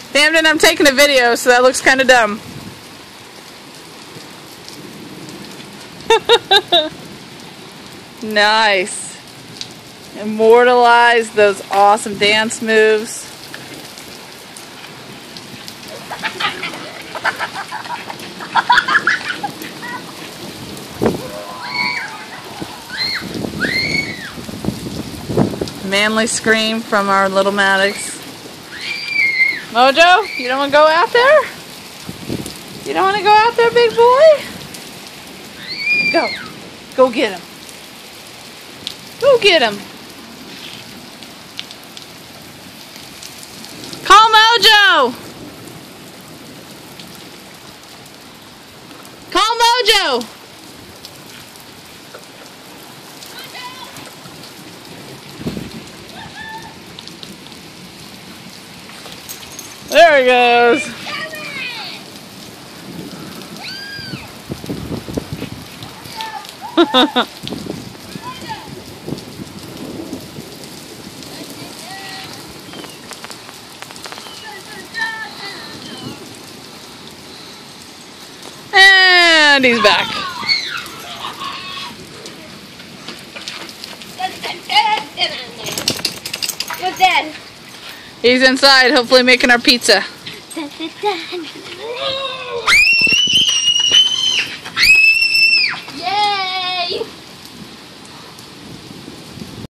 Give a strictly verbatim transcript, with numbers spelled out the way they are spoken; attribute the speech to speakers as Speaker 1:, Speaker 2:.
Speaker 1: Hamden, I'm taking a video, so that looks kind of dumb. Nice. Immortalize those awesome dance moves. Manly scream from our little Maddox. Mojo, you don't want to go out there? You don't want to go out there, big boy? Go. Go get him. Go get him. Call Mojo. Call Mojo. There he goes. And he's back.
Speaker 2: What's that?
Speaker 1: He's inside, hopefully making our pizza.